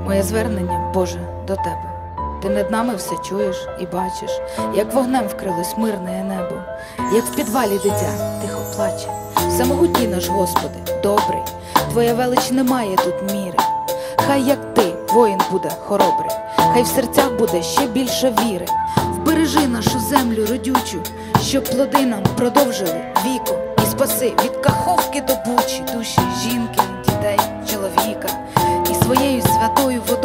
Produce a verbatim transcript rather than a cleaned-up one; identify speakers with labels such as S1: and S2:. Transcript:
S1: Моє звернення, Боже, до Тебе. Ти над нами все чуєш і бачиш, як вогнем вкрилось мирне небо, як в підвалі дитя тихо плаче. Всемогутній наш Господи, добрий, Твоя велич не має тут міри. Хай як Ти, воїн, буде хоробрий, хай в серцях буде ще більше віри. Вбережи нашу землю родючу, щоб плоди нам продовжили віку. І спаси від каховки до бучі душі жінки, дітей, чоловіка. І своєю святою